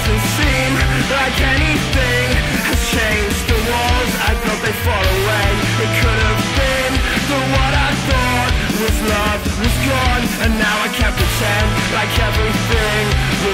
doesn't seem like anything has changed. The walls I built, they fall away. It could have been that what I thought was love was gone, and now I can't pretend like everything was